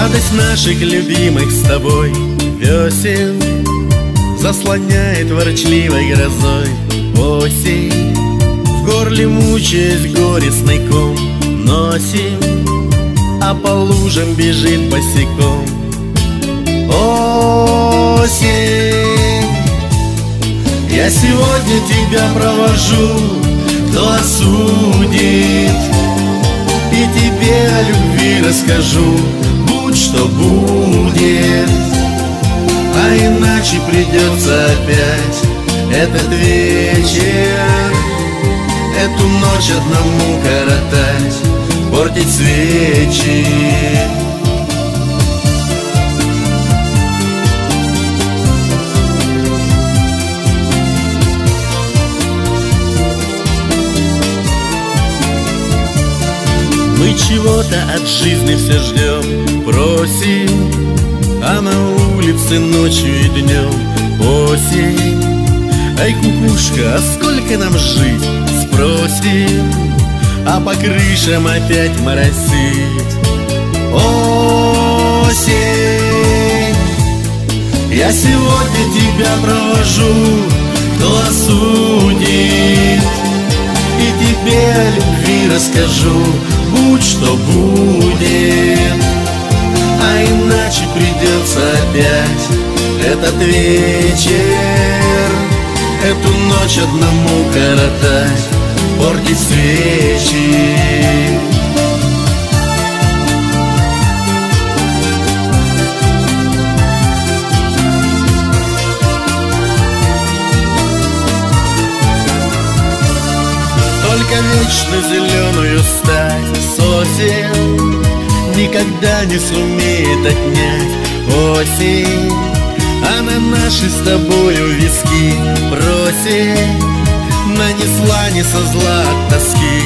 Радость наших любимых с тобой весен заслоняет ворчливой грозой осень. В горле мучаясь горестный ком носим, а по лужам бежит босиком осень. Я сегодня тебя провожу, кто осудит, и тебе о любви расскажу, будь что будет. А иначе придется опять этот вечер, эту ночь одному коротать, портить свечи. Мы чего-то от жизни все ждем, просим, а на улице ночью и днем осень. Ай, кукушка, а сколько нам жить, спросим, а по крышам опять моросит осень. Я сегодня тебя провожу, кто осудит, и тебе о любви расскажу, будь что будет. А иначе придется опять этот вечер, эту ночь одному коротать, портить свечи. Только вечно зеленую стать сосен никогда не сумеет отнять осень. А на наши с тобою виски просит нанесла не со зла от тоски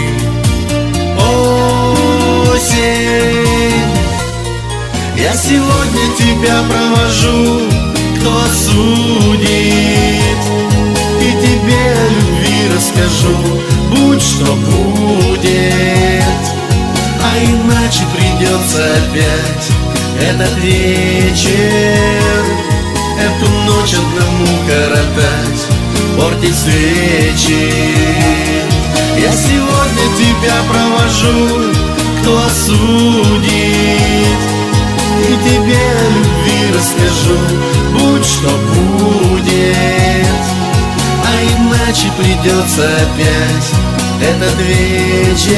осень. Я сегодня тебя провожу, кто осудит, и тебе о любви расскажу, будь что будет. А иначе придется опять этот вечер, эту ночь одному коротать, портить свечи. Я сегодня тебя провожу, кто осудит, и тебе о любви расскажу, будь что будет. А иначе придется опять этот вечер,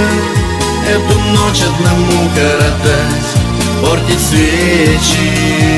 эту ночь одному коротать, портить свечи.